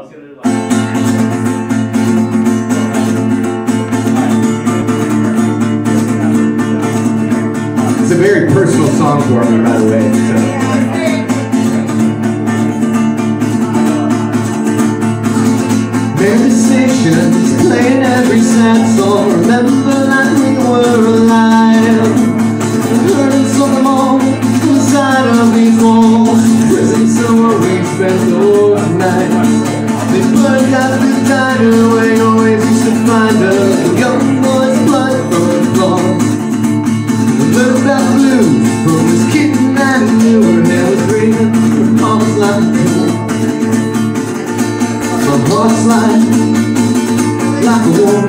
It's a very personal song for me, by the way. So. Meditations playing every sad song. Remember that we were alive. Learning some more inside of these walls. Prison somewhere we spent those nights. They burned out the diner where you always used to find us. The young boy's blood from the floor. The little black blues from this kitten I knew. Her hair was green, her palms like a pool. My heart's like a wolf.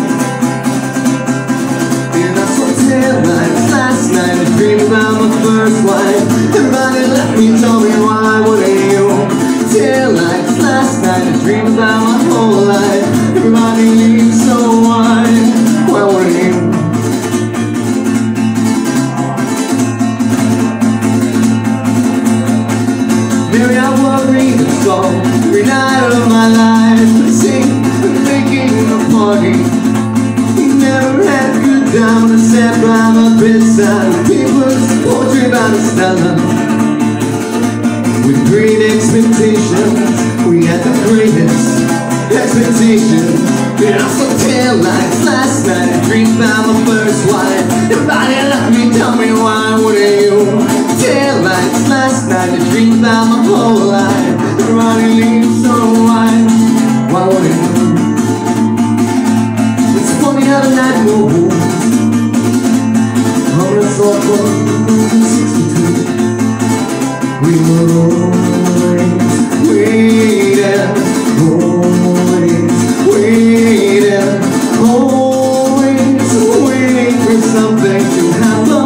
And I saw taillights last night. I dreamed about my first wife. Everybody let me tell me why wouldn't you? Taillights last night. I dreamed about my whole life. Everybody leaves, so why wouldn't you? Maybe I worry the song every night of my life. Sing and making a party. Never had a good time when I sat by my bedside. People's poetry about a Stella. With great expectations, we had the greatest expectations. And I saw taillights last night. I dreamed about my first wife. Everybody let me tell me why wouldn't you? Taillights last night. I dreamed about my whole life. Everybody leaves, so why wouldn't you? It's funny how the night moves. On a soft one, 62. We were always waiting, always waiting for something to happen.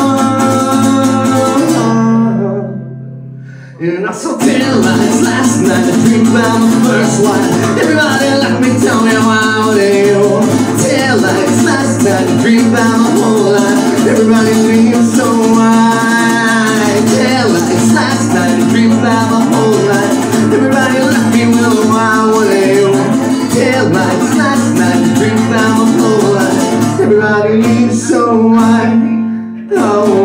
And I saw taillights last night. I dreamed about my first wife. Everybody let me tell me why wouldn't you? Taillights last night. I dreamed about my whole life. Everybody leaves, so why? Taillights last night. I dreamed about my whole life. Everybody let me know why wouldn't you? Taillights last night. I dreamed about my whole life. Everybody leaves, so why?